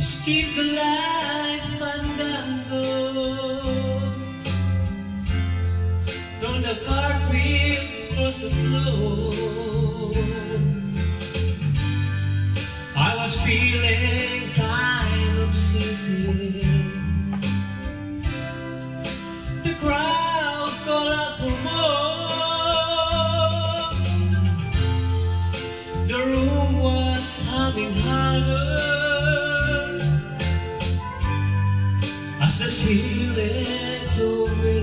keep the lights mandando on the cartwheel across the floor. I was feeling kind of seasick. The crowd called out for more. The room was humming harder as the ceiling away.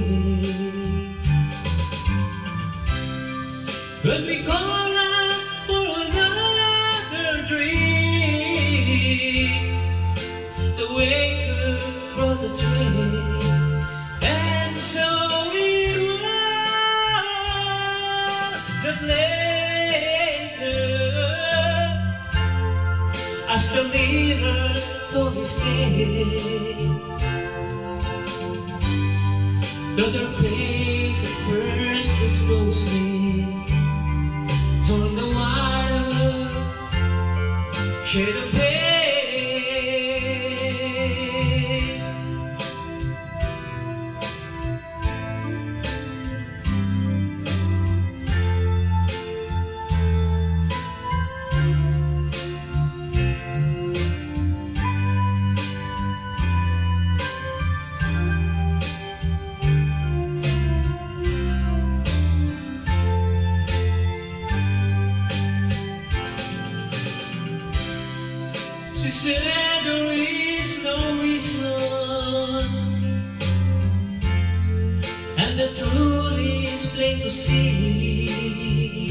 Could we call out for another drink? The waiter brought the tray, and so it was that later, as the mirror told his tale, though their face at first disclosed me, on the wild shade of pale. She said there is no reason, and the truth is plain to see,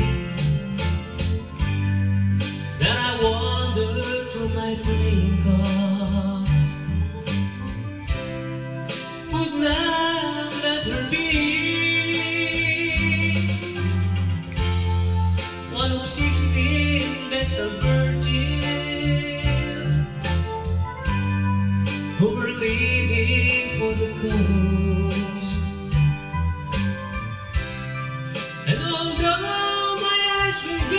that I wandered through my playing car, would not let her be one of 16 vestal virgins who were leaving for the coast. And although my eyes will go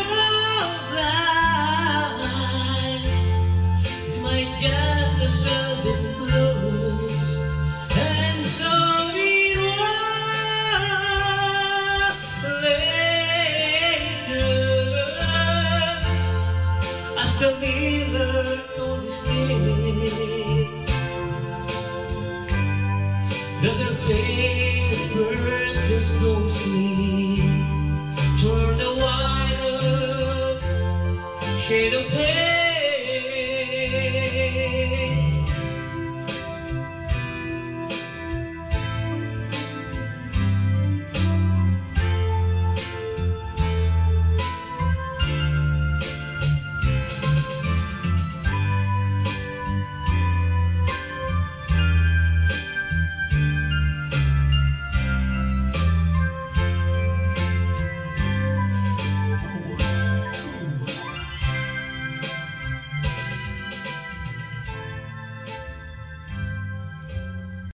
blind, it might just as well be closed. And so it was later, as the miller told his tale, that her face at first disclosed me,